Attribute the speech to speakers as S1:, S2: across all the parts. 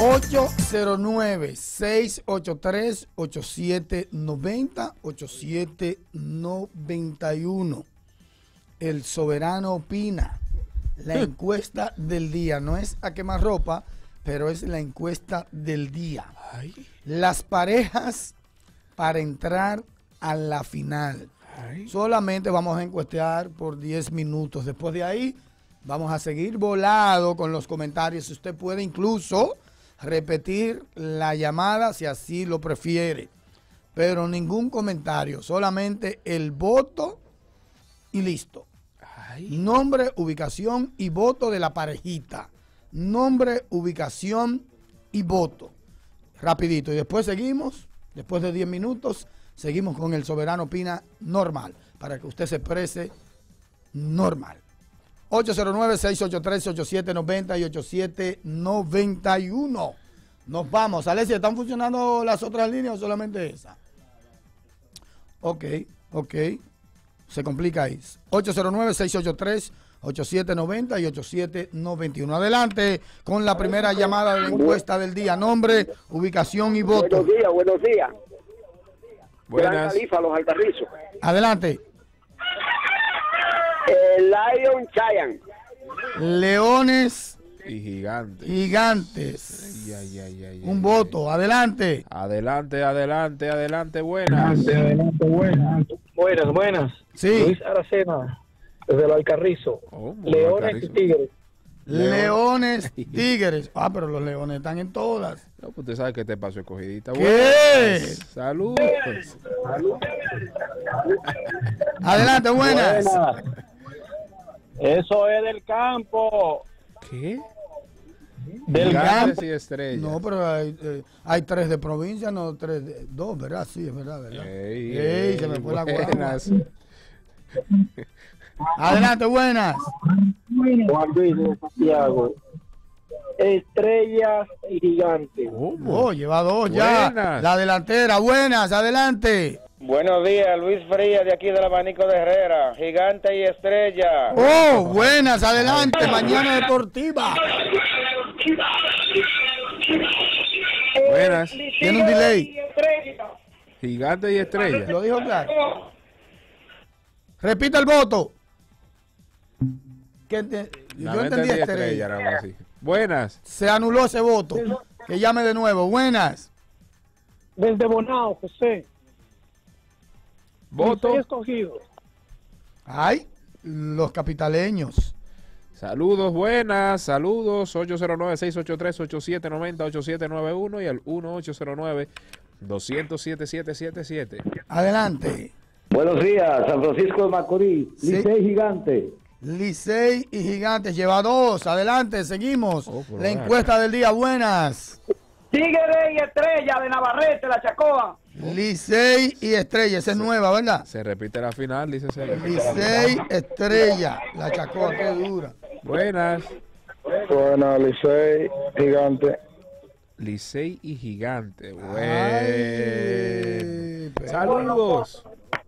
S1: 809-683-8790, 8791. El Soberano opina. La encuesta del día. No es a quemarropa, pero es la encuesta del día.
S2: Ay.
S1: Las parejas para entrar a la final.
S2: Ay.
S1: Solamente vamos a encuestear por 10 minutos. Después de ahí, vamos a seguir volado con los comentarios. Usted puede incluso repetir la llamada si así lo prefiere. Pero ningún comentario, solamente el voto y listo.
S2: Ay.
S1: Nombre, ubicación y voto de la parejita. Nombre, ubicación y voto. Rapidito. Y después seguimos, después de 10 minutos, seguimos con el Soberano Opina normal, para que usted se exprese normal. 809-683-8790 y 8791. Nos vamos. Alessia, ¿están funcionando las otras líneas o solamente esa? Ok. Se complica ahí. 809-683-8790 y 8791. Adelante con la primera llamada de la encuesta del día. Nombre, ubicación y voto.
S3: Buenos días. Gran
S2: Buenas.
S3: Califa, Los Alcarrizos.
S1: Adelante.
S3: Lion Giant.
S1: Leones
S2: Y gigantes.
S1: gigantes.
S2: Ay.
S1: Un voto. Adelante.
S2: Adelante, buenas.
S4: Buenas.
S1: Sí.
S4: Luis Aracena, desde el Alcarrizo.
S2: Oh,
S4: Leones
S2: Alcarrizo.
S4: y Tigres.
S1: Leones, tigres. Ah, pero los leones están en todas.
S2: No, pues usted sabe que te pasó escogidita.
S1: ¿Qué?
S2: Buenas. Saludos.
S1: Adelante, buenas.
S4: Eso es del campo.
S2: ¿Qué?
S4: Del
S2: Gigantes
S4: campo.
S2: y estrellas.
S1: No, pero hay 3 de provincia, no 2, ¿verdad? Sí, es verdad. Ey, se me fue la guagua.
S2: buenas.
S1: Adelante, buenas.
S4: Juan Luis de Santiago. Estrellas y gigantes.
S2: ¿Cómo?
S1: Oh, lleva 2 ya.
S2: Buenas.
S1: La delantera, buenas, adelante.
S3: Buenos días, Luis Frías, de aquí del Abanico de Herrera. Gigante y Estrella.
S1: Oh, buenas, adelante. Mañana Deportiva.
S2: Buenas.
S1: Tiene un delay.
S2: Gigantes y estrellas.
S1: Lo dijo claro. Repita el voto. Yo entendí estrella.
S2: nada más, sí. Buenas.
S1: Se anuló ese voto. Que llame de nuevo. Buenas.
S4: Desde Bonao, José.
S2: Voto.
S4: Estoy escogido.
S1: Ay, los capitaleños.
S2: Saludos, buenas, saludos, 809-683-8790, 8791 y el 1809-207-7777.
S1: Adelante.
S5: Buenos días, San Francisco de Macorís,
S1: Sí.
S5: Licey Gigante.
S1: Licey y Gigantes lleva 2. Adelante, seguimos.
S2: Oh, por
S1: La
S2: ahí.
S1: encuesta del día. Buenas.
S3: Tigre y Estrella de Navarrete, La Chacoa.
S1: Licey y Estrella. Esa es nueva, ¿verdad?
S2: Se repite la final, dice Sergio.
S1: Licey, Estrella. La Chacoa, qué dura.
S2: Buenas.
S4: Buenas, Licey, gigante.
S2: Licey y Gigante. Bueno.
S1: Ay, pero-
S2: Saludos.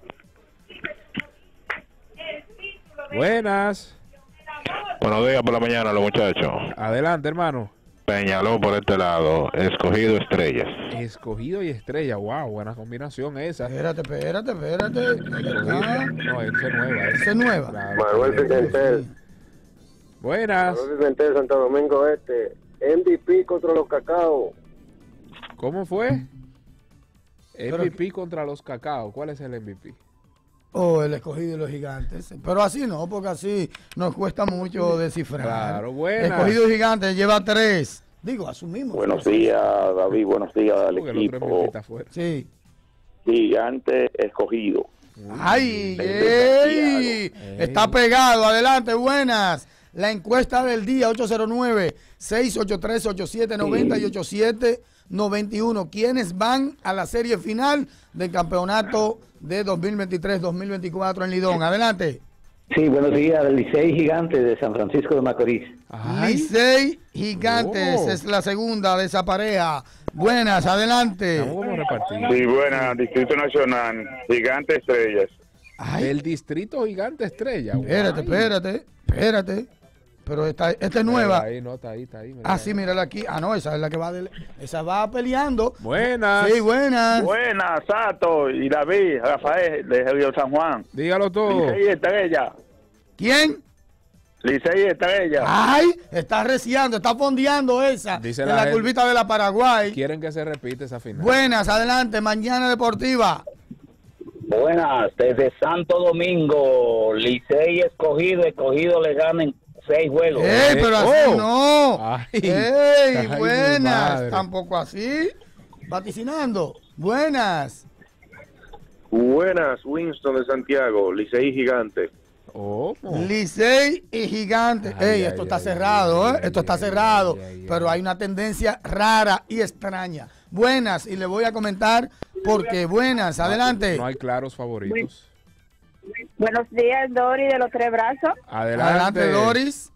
S2: Buenas.
S6: Buenos días por la mañana, los muchachos.
S2: Adelante, hermano.
S6: Peñaló por este lado, escogido estrellas.
S2: Escogido y estrella. Wow, buena combinación esa.
S1: Espérate.
S2: Escogido.
S1: Ah,
S2: No, esa es nueva.
S1: esa es nueva.
S2: Claro.
S3: Manuel Pimentel.
S2: Buenas.
S3: Pimentel, Santo Domingo Este. MVP contra los Cacao.
S2: ¿Cómo fue?
S1: Pero-
S2: MVP contra los Cacao. ¿Cuál es el MVP?
S1: Oh, el escogido y los gigantes. Pero así no, porque así nos cuesta mucho descifrar.
S2: Claro, buenas.
S1: Escogido y gigantes lleva 3. Digo, asumimos.
S5: Buenos días, David, buenos días al
S2: Porque el otro MVP está afuera.
S1: Sí.
S5: Gigante escogido.
S1: ¡Ay!
S5: Ey.
S1: Está pegado. Adelante, buenas. La encuesta del día, 809-683-8790 y 8791. ¿Quiénes van a la serie final del campeonato de 2023-2024 en Lidón? Adelante.
S5: Sí, buenos días, Licey Gigante de San Francisco de Macorís.
S2: Ay,
S1: Licey Gigantes
S2: Oh.
S1: es la segunda de esa pareja. Buenas, adelante.
S2: estamos como repartidos.
S6: Sí, buena, Distrito Nacional, Gigante Estrellas.
S1: Ay,
S2: El Distrito Gigante Estrella.
S1: espérate. Pero esta es nueva.
S2: Ahí, no, está ahí. Mira.
S1: Ah, sí, mírala aquí. Ah, no, esa es la que va esa va peleando.
S2: Buenas.
S1: Sí, buenas.
S7: Buenas, Sato y David, Rafael de Río San Juan.
S2: Dígalo todo.
S7: Licey Estrella.
S1: ¿Quién?
S7: Licey Estrella.
S1: Ay, está reciando, está fondeando esa.
S2: Dice
S1: en
S2: la
S1: la
S2: gente.
S1: curvita de la Paraguay.
S2: Quieren que se repite esa final.
S1: Buenas, adelante, Mañana Deportiva.
S5: Buenas, desde Santo Domingo, Licey Escogido le ganan 6 juegos.
S1: ¡Ey, pero así no!
S2: Ay.
S1: ¡Ey,
S2: Ay, mi
S1: buenas!
S2: madre.
S1: Tampoco así. Vaticinando. Buenas.
S8: Buenas, Winston de Santiago, Licey Gigante.
S2: Oh.
S1: Licey y Gigante.
S2: Ay,
S1: ¡Ey,
S2: ay,
S1: esto está
S2: ay,
S1: cerrado,
S2: ay,
S1: ¿eh? Esto
S2: ay,
S1: está
S2: ay,
S1: cerrado.
S2: ay,
S1: Pero hay una tendencia rara y extraña. Buenas, y le voy a comentar porque buenas. Adelante.
S2: No hay claros favoritos.
S9: Buenos días, Dori de los Tres Brazos.
S2: Adelante.
S1: Doris.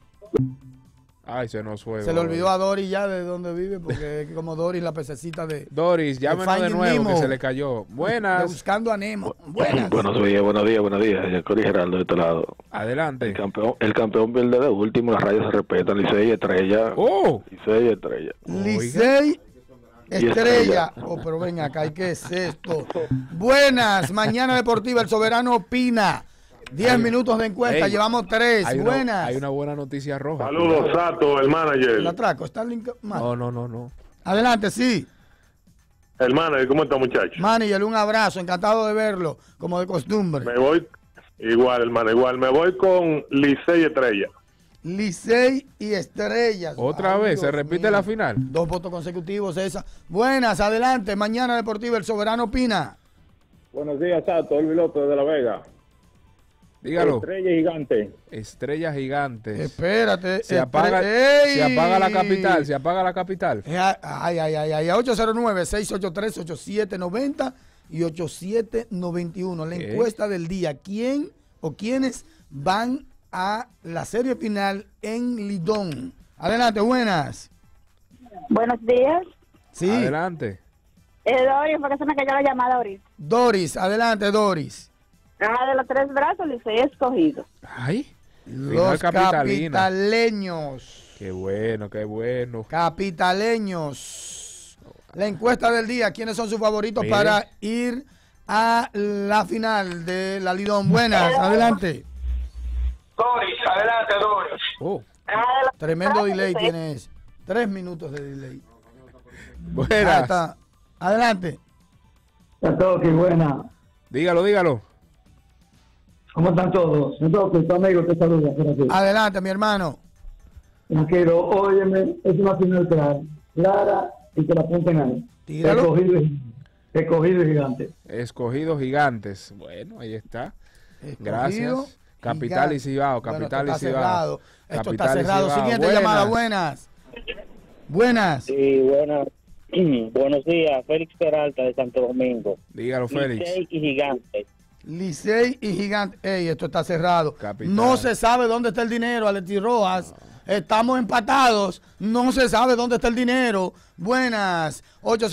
S2: Ay, se nos fue.
S1: Se le olvidó a Doris ya de dónde vive, porque como Doris la pececita de
S2: Doris, llámenos de
S1: Finding
S2: nuevo
S1: Nemo.
S2: que se le cayó.
S1: de
S2: Buenas.
S1: Buscando a Nemo. Buenas.
S6: Buenos días. Yacori Geraldo de este lado.
S2: Adelante.
S6: El campeón pierde de último, las rayas se respetan, Licey Estrella.
S2: Oh.
S6: Licey Estrella.
S1: Licey
S6: Y
S1: Estrella.
S6: Estrella.
S1: Oh, pero ven acá, ¿y qué es esto? Buenas, Mañana Deportiva, el Soberano opina. 10 minutos de encuesta,
S2: Ey,
S1: llevamos 3.
S2: Hay
S1: Buenas.
S2: hay una buena noticia roja.
S8: Saludos, Sato, el manager.
S1: El atraco, está link.
S2: No.
S1: Adelante, sí.
S8: El manager, ¿cómo está, muchacho?
S1: Manager, un abrazo, encantado de verlo, como de costumbre.
S8: Me voy, igual, hermano, igual. Me voy con Licey Estrella.
S1: Licey y Estrellas.
S2: Otra
S1: Ay,
S2: vez, se
S1: Dios
S2: repite
S1: mío.
S2: la final.
S1: 2 votos consecutivos, esa. Buenas, adelante, Mañana Deportiva, el Soberano opina.
S7: Buenos días, Sato, Elvi López de La Vega.
S2: Dígalo.
S7: Estrella Gigante.
S2: Estrellas gigantes.
S1: Espérate.
S2: Se apaga la capital. Se apaga la capital.
S1: Ay, 809-683-8790 y 8791. La
S2: ¿Qué?
S1: encuesta del día. ¿Quién o quiénes van a la serie final en Lidón? Adelante, buenas.
S9: Buenos días.
S1: Sí.
S2: Adelante.
S9: Dori, porque se me cayó la llamada ahorita.
S1: Doris, adelante, Doris.
S9: De los Tres Brazos, Licey Escogido.
S2: Ay.
S1: Los
S2: capitalina.
S1: capitaleños.
S2: Qué bueno.
S1: Capitaleños. La encuesta del día. ¿Quiénes son sus favoritos
S2: Mire.
S1: para ir a la final de la Lidón? Buenas, adelante.
S7: Doris, adelante, Doris.
S2: Oh.
S1: Tremendo delay tienes. 3 minutos de delay. Ahí
S2: Buenas.
S1: está. Adelante.
S4: Satoki, buena.
S2: Dígalo.
S4: ¿Cómo están todos? Satoki, tu amigo te saluda. por aquí.
S1: Adelante, mi hermano.
S4: Tranquilo, óyeme, es una final clara y que la apunten ahí.
S1: Tíralo.
S4: Escogido y Gigante.
S2: Escogidos gigantes. Bueno, ahí está.
S1: Escogido,
S2: Gracias. Capital
S1: Gigante.
S2: y Cibao.
S1: Bueno,
S2: Capital
S1: esto
S2: y
S1: está
S2: Cibao.
S1: cerrado. Esto
S2: Capital
S1: está
S2: y
S1: cerrado.
S2: Cibao.
S1: Siguiente
S2: Buenas.
S1: llamada. Buenas. Buenas.
S5: Sí, buenas. Buenos días, Félix Peralta de Santo Domingo.
S2: Dígalo, Félix.
S5: Licey y Gigante.
S1: Licey y Gigante. Ey, esto está cerrado.
S2: Capital.
S1: No se sabe dónde está el dinero, Alexis Rojas. Estamos empatados. No se sabe dónde está el dinero. Buenas.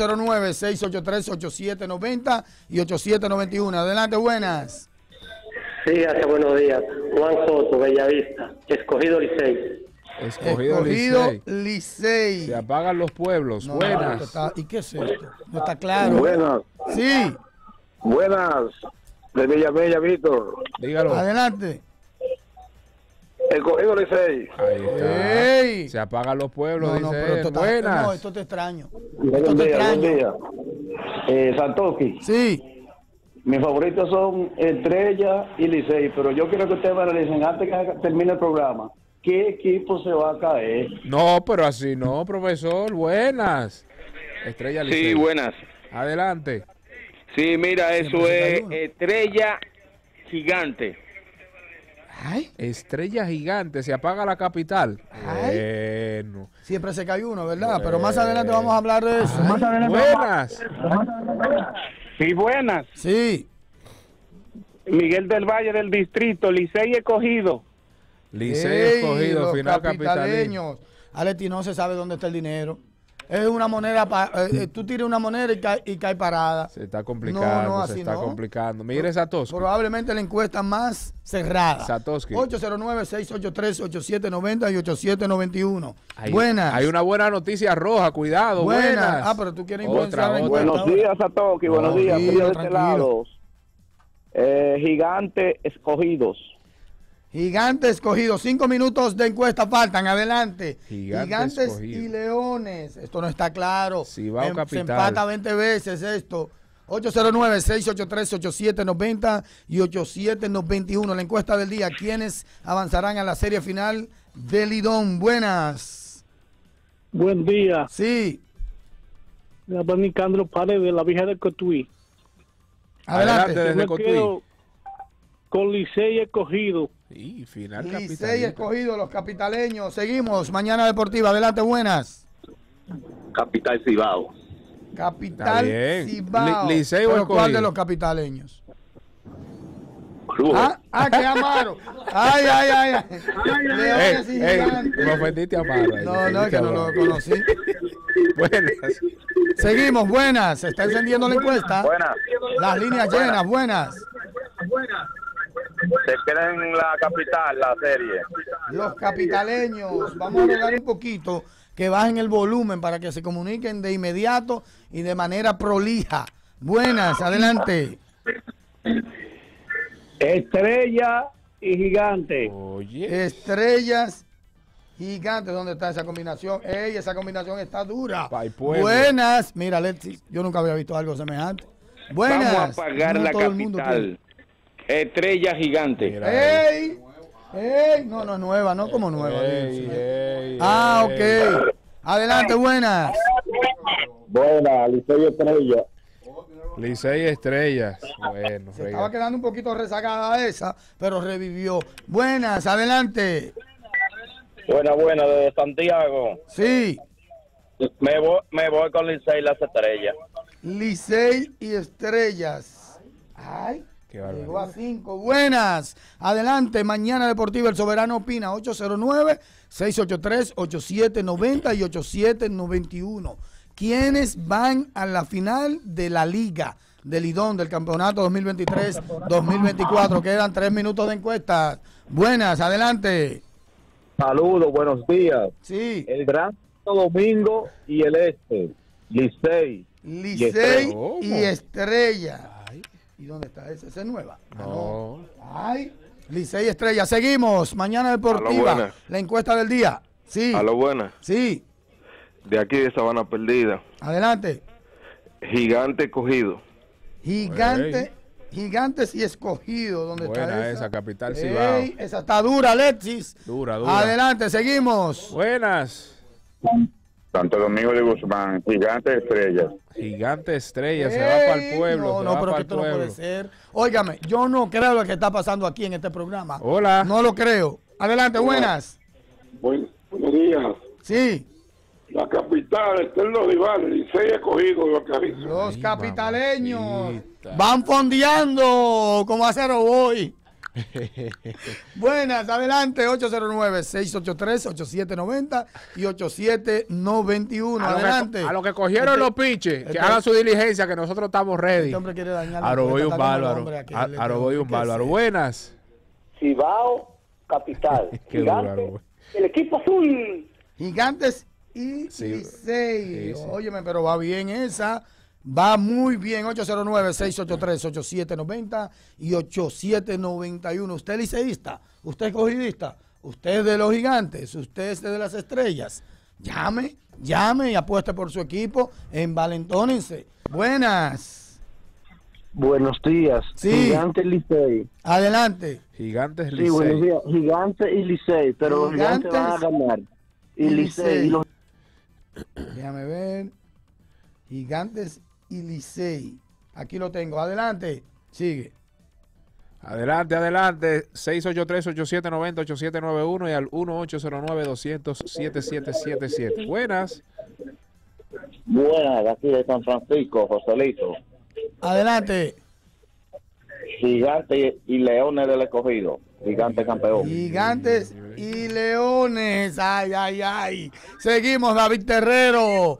S1: 809-683-8790 y 8791. Adelante, buenas.
S10: Sí, hace buenos días. Juan Soto, Bellavista. Escogido Licey.
S2: Escogido
S1: Licey.
S2: Licey. Se apagan los pueblos.
S1: No,
S2: Buenas.
S1: esto está- ¿Y qué es esto? No está claro.
S8: Buenas.
S1: Sí.
S8: Buenas. De Villamella, Víctor.
S2: Dígalo.
S1: Adelante.
S8: Escogido Licey.
S2: Ahí está.
S1: Ey.
S2: Se apagan los pueblos,
S1: No, no,
S2: dice
S1: pero
S2: él.
S1: esto está,
S2: Buenas.
S1: no, esto te extraño. Esto
S4: Buen
S1: te
S4: día, buen
S1: extraño.
S4: día. Satoki,
S1: Sí.
S4: mis favoritos son Estrella y Licey, pero yo quiero que ustedes me analicen antes que termine el programa. ¿Qué equipo se va a caer?
S2: No, pero así no, profesor. Buenas. Estrella Licey.
S7: Sí, buenas.
S2: Adelante.
S7: Sí, mira,
S1: Siempre
S7: eso
S1: se cae
S7: es
S1: uno.
S7: Estrella Gigante.
S1: Ay,
S2: Estrella gigante. Se apaga la capital.
S1: Ay.
S2: Bueno.
S1: siempre se cae uno, ¿verdad? Pero más adelante vamos a hablar de eso.
S2: Buenas.
S7: Sí, buenas.
S1: Sí.
S7: Miguel del Valle del Distrito, Licey Escogido.
S2: Licey
S1: Ey,
S2: escogido,
S1: los
S2: final capitalino.
S1: capitaleños. Aleti, no se sabe dónde está el dinero. es una moneda, tú tiras una moneda y cae parada.
S2: Se está complicando, se está complicando. Mire, Satoshi.
S1: Probablemente la encuesta más cerrada.
S2: Satoshi.
S1: 809-683-8790 y 8791.
S2: Buenas. Hay una buena noticia roja, cuidado. Buenas.
S1: Ah, pero tú quieres influenciar la
S7: encuesta. Buenos días, Satoshi. Buenos días. Frío de este lado. Gigante Escogidos.
S1: Gigante Escogido, 5 minutos de encuesta faltan, adelante. Gigantes
S2: Escogido.
S1: Y Leones, esto no está claro.
S2: Cibao Capital.
S1: Se empata 20 veces esto. 809-683-8790 y 8791. La encuesta del día, ¿quiénes avanzarán a la serie final del Lidón? Buenas.
S11: Buen día.
S1: Sí.
S11: La Nicandro Paredes, la vieja de Cotuí.
S1: Adelante.
S2: Desde Cotuí.
S11: Con Licey Escogido.
S2: Sí, final
S1: Licey Escogido, los capitaleños. Seguimos, Mañana Deportiva. Adelante, buenas.
S12: Capital Cibao.
S1: Capital Cibao.
S2: Licey o Escogido.
S1: ¿Cuál de los capitaleños? Que Amaro. Ay. Leones y Gigantes.
S2: Me ofendiste a Amaro.
S1: No, es que no lo conocí.
S2: Buenas.
S1: Seguimos, buenas. Se está encendiendo la encuesta.
S3: Buenas.
S1: Las líneas llenas, buenas.
S3: Se queda en la capital la serie.
S1: Los capitaleños. Vamos a rogar un poquito que bajen el volumen para que se comuniquen de inmediato y de manera prolija. Buenas, adelante.
S11: Estrella y Gigante.
S2: Oye.
S1: Estrellas, Gigantes. ¿Dónde está esa combinación? ¡Ey, esa combinación está dura!
S2: Buenas.
S1: Mira, Alexis, yo nunca había visto algo semejante. Buenas.
S3: Vamos a pagar la capital. Estrella Gigante.
S1: ¡Ey! No es nueva, no como nueva. Ok. Adelante, buenas.
S12: Buenas, Licey Estrella.
S2: Licey Estrellas. Bueno,
S1: se estaba quedando un poquito rezagada esa, pero revivió. Buenas, adelante.
S3: Buena, de Santiago.
S1: Sí.
S3: Me voy con Licey y las Estrellas.
S1: Licey y Estrellas. Ay. Llegó a 5. Buenas. Adelante. Mañana Deportiva, el Soberano opina. 809-683-8790 y 8791. ¿Quiénes van a la final de la Liga del Lidón del campeonato 2023-2024? Quedan 3 minutos de encuesta. Buenas. Adelante.
S12: Saludos, buenos días.
S1: Sí.
S12: El Gran Domingo y el Este. Licey
S1: y Estrella. ¿Y dónde está esa? ¿Esa es nueva?
S2: No.
S1: Ay, Licey Estrella. Seguimos. Mañana Deportiva. La encuesta del día. Sí.
S8: A lo buena.
S1: Sí.
S8: De aquí de Sabana Perdida.
S1: Adelante.
S8: Gigante Escogido.
S1: Gigantes y Escogido. ¿Dónde está
S2: esa? Capital Cibao.
S1: Esa está dura, Alexis.
S2: Dura.
S1: Adelante, seguimos.
S2: Buenas.
S8: Santo Domingo de Guzmán, Gigante Estrellas.
S2: Gigante Estrellas, se va para el pueblo.
S1: No, pero que esto no puede ser. Óigame, yo no creo lo que está pasando aquí en este programa.
S2: Hola.
S1: No lo creo. Adelante, buenas.
S13: Buenos días.
S1: Sí.
S13: La capital, está en los rivales, Licey Escogido.
S1: Los capitaleños van fondeando como acero hoy. Buenas, adelante, 809-683-8790 y 8791. Adelante.
S2: A lo que cogieron los piches, que hagan su diligencia, que nosotros estamos ready.
S1: Este hombre quiere dañar.
S2: Aroboy un bárbaro. Buenas.
S12: Cibao, capital. Gigante, el equipo azul.
S1: Gigantes y Licey. Óyeme, pero va bien esa. Va muy bien, 809-683-8790 y 8791. ¿Usted es liceísta? ¿Usted es escogidista? ¿Usted es de los Gigantes? ¿Usted es de las Estrellas? Llame y apueste por su equipo. Envalentónense. Buenas.
S12: Buenos días.
S1: Sí.
S12: Gigantes Licey.
S1: Adelante.
S2: Gigantes Licey.
S12: Sí, buenos días. Gigantes y Licey, pero los Gigantes van a ganar. Y Licey.
S1: Déjame ver. Gigantes y Licey. Aquí lo tengo. Adelante. Sigue.
S2: Adelante. 683-8790, 8791 y al 1809-200-7777. Buenas.
S12: Buenas, aquí de San Francisco, Joselito.
S1: Adelante.
S12: Gigantes y Leones del Escogido. Gigante campeón.
S1: Gigantes y Leones. Ay. Seguimos, David Terrero.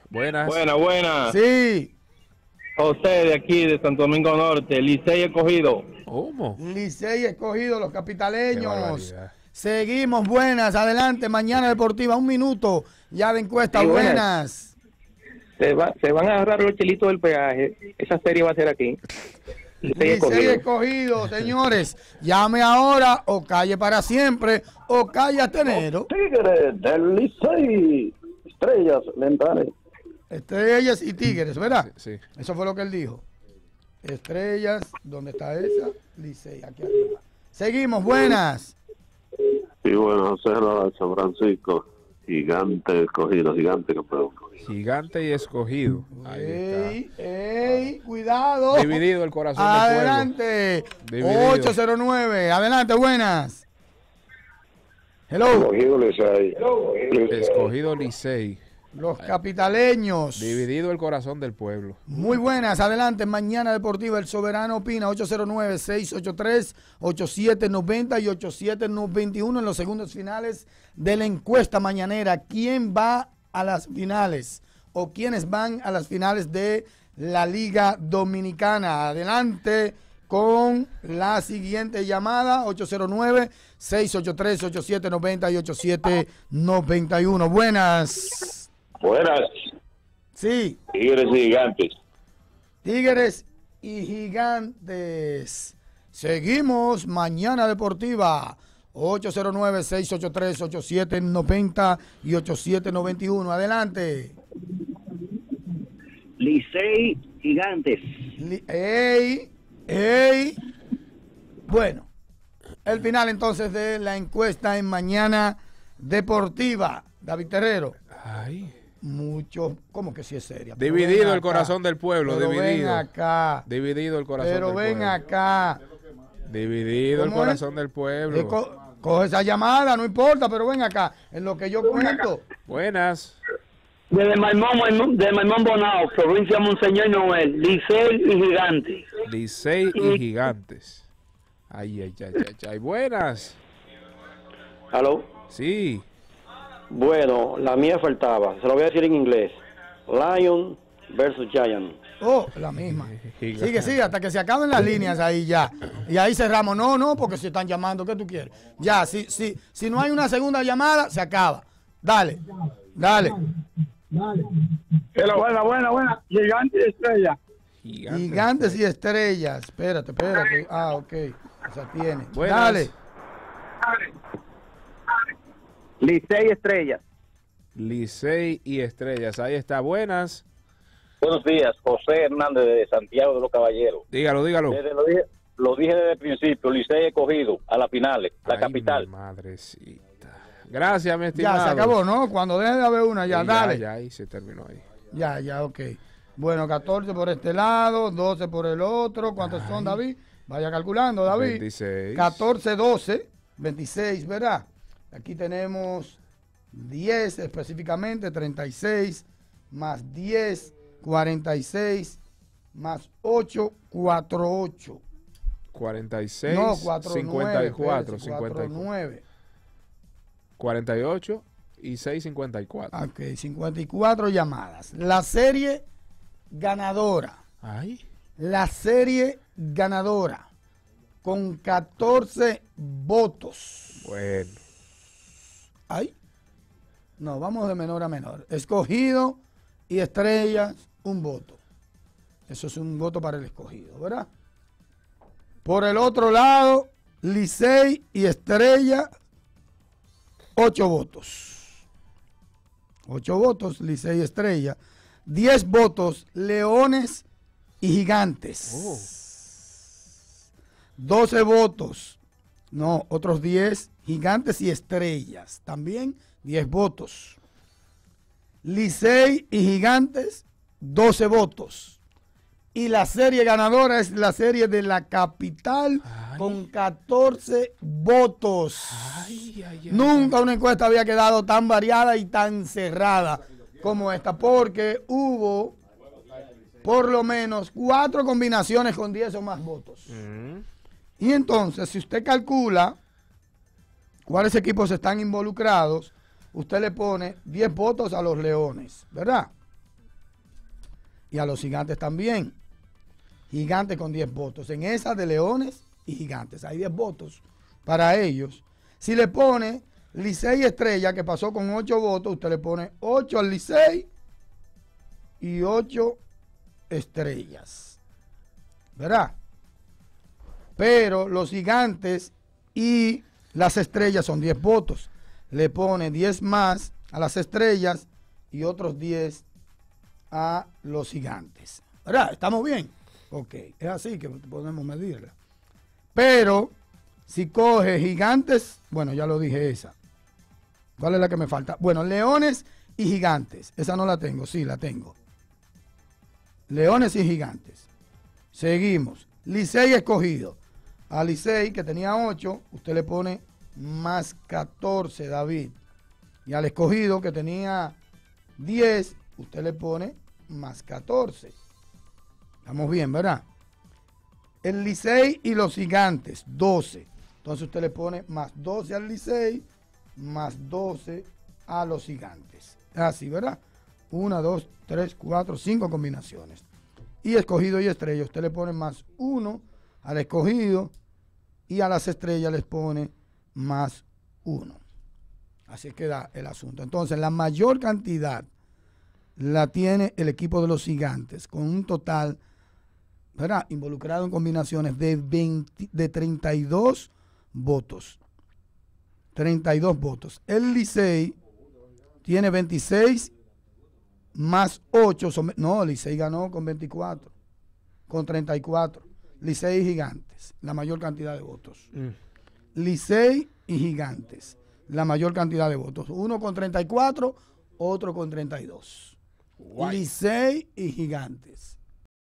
S2: Buenas.
S14: Buenas.
S1: Sí.
S14: José de aquí, de Santo Domingo Norte, Licey Escogido.
S2: ¿Cómo?
S1: Licey Escogido, los
S2: Qué
S1: capitaleños.
S2: barbaridad.
S1: Seguimos, buenas, adelante, Mañana Deportiva, 1 minuto ya de encuesta,
S10: Sí,
S1: buenas.
S10: Se van a agarrar los chelitos del peaje. Esa serie va a ser aquí.
S1: Licey Escogido, señores, llame ahora o calle para siempre o calle hasta enero.
S4: Tigres del Licey, Estrellas, Lentares.
S1: Estrellas y Tigres, ¿verdad?
S2: Sí.
S1: Eso fue lo que él dijo. Estrellas, ¿dónde está esa? Licey, aquí arriba. Seguimos, buenas.
S6: Sí, bueno, José de San Francisco. Gigante Escogido, gigante campeón.
S2: Gigante y Escogido. Ahí
S1: Ey, cuidado.
S2: está. Dividido el corazón del
S1: Adelante.
S2: pueblo. Dividido.
S1: 809. Adelante, buenas. Hello.
S13: Escogido Licey.
S2: Escogido Licey.
S1: Los capitaleños.
S2: Dividido el corazón del pueblo.
S1: Muy buenas, adelante, Mañana Deportiva, el Soberano opina, 809-683-8790 y 8791 en los segundos finales de la encuesta mañanera. ¿Quién va a las finales o quiénes van a las finales de la Liga Dominicana? Adelante con la siguiente llamada, 809-683-8790 y 8791. Buenas.
S8: Buenas.
S1: Sí.
S8: Tigres y Gigantes.
S1: Tigres y Gigantes. Seguimos, Mañana Deportiva, 809-683-8790 y 8791. Adelante.
S12: Licey Gigantes.
S1: Bueno, el final entonces de la encuesta en Mañana Deportiva. David Terrero.
S2: Ay.
S1: Mucho, ¿cómo que sí es seria?
S2: Dividido el corazón del pueblo,
S1: pero
S2: dividido.
S1: ven acá.
S2: Dividido el corazón
S1: Pero
S2: del
S1: ven
S2: pueblo.
S1: acá.
S2: Dividido el
S1: ¿Cómo
S2: corazón del pueblo.
S1: Coge esa llamada, no importa, pero ven acá. En lo que yo cuento.
S2: Buenas.
S12: Desde Maimón Bonao, provincia de Monseñor Noel, Licey y Gigantes.
S2: Licey y Gigantes. Ay. Buenas.
S10: ¿Aló?
S2: Sí.
S10: Bueno, la mía faltaba. Se lo voy a decir en inglés. Lion versus Giant.
S1: Oh, la misma. Sigue, hasta que se acaben las líneas ahí ya. Y ahí cerramos. No, porque se están llamando. ¿Qué tú quieres? Ya, si no hay una segunda llamada, se acaba. Dale.
S11: Buena. Gigante y Estrella.
S1: Gigantes y Estrellas. Espérate. Ah, ok. Se tiene.
S2: Buenas.
S1: Dale.
S12: Licey Estrellas.
S2: Licey y Estrellas. Ahí está. Buenas.
S5: Buenos días, José Hernández de Santiago de los Caballeros.
S2: Dígalo.
S5: Lo dije desde el principio, Licey Escogido a las finales, la capital.
S2: Madrecita. Gracias, mi estimado.
S1: Ya, se acabó, ¿no? Cuando deje de haber una, ya, dale.
S2: Ya, ahí se terminó ahí.
S1: Ya, ok. Bueno, 14 por este lado, 12 por el otro. ¿Cuántos son, David? Vaya calculando, David.
S2: 26.
S1: 14, 12, 26, ¿verdad? Aquí tenemos 10 específicamente, 36, más 10, 46, más 8, 48.
S2: 46,
S1: No, 4,
S2: 54,
S1: 9.
S2: 48 y 6, 54.
S1: Ok, 54 llamadas. La serie ganadora.
S2: Ay.
S1: La serie ganadora con 14 votos.
S2: Bueno.
S1: Ay. No, vamos de menor a menor. Escogido y Estrellas, un voto. Eso es un voto para el Escogido, ¿verdad? Por el otro lado, Licey y Estrella, 8 votos. 8 votos, Licey y Estrella. 10 votos, Leones y Gigantes. 12 votos. No, otros 10, Gigantes y Estrellas. También 10 votos. Licey y Gigantes, 12 votos. Y la serie ganadora es la serie de la capital con 14 votos. Nunca una encuesta había quedado tan variada y tan cerrada como esta, porque hubo por lo menos 4 combinaciones con 10 o más votos. Y entonces, si usted calcula cuáles equipos están involucrados, usted le pone 10 votos a los Leones, ¿verdad? y a los Gigantes también. Gigantes con 10 votos. En esa de Leones y Gigantes. Hay 10 votos para ellos. Si le pone Licey Estrella, que pasó con 8 votos, usted le pone 8 al Licey y 8 Estrellas. ¿Verdad? Pero los Gigantes y las Estrellas son 10 votos. Le pone 10 más a las Estrellas y otros 10 a los Gigantes. ¿Verdad? ¿Estamos bien? Ok, es así que podemos medirla. Pero si coge Gigantes, bueno, ya lo dije esa. ¿Cuál es la que me falta? Bueno, Leones y Gigantes. Esa no la tengo, sí, la tengo. Leones y Gigantes. Seguimos. Licey Escogido. A Licey, que tenía 8, usted le pone más 14, David. Y al Escogido, que tenía 10, usted le pone más 14. Estamos bien, ¿verdad? El Licey y los Gigantes, 12. Entonces usted le pone más 12 al Licey, más 12 a los Gigantes. Así, ¿verdad? 1, 2, 3, 4, 5 combinaciones. Y Escogido y Estrella, usted le pone más 1 al Escogido y a las Estrellas les pone más 1. Así queda el asunto. Entonces, la mayor cantidad la tiene el equipo de los Gigantes, con un total, ¿verdad?, involucrado en combinaciones de 32 votos. 32 votos. El Licey tiene 26 más 8. No, Licey ganó con 24. Con 34. Licey y Gigantes, la mayor cantidad de votos. Licey y Gigantes, la mayor cantidad de votos. Uno con 34, otro con 32. Licey y Gigantes.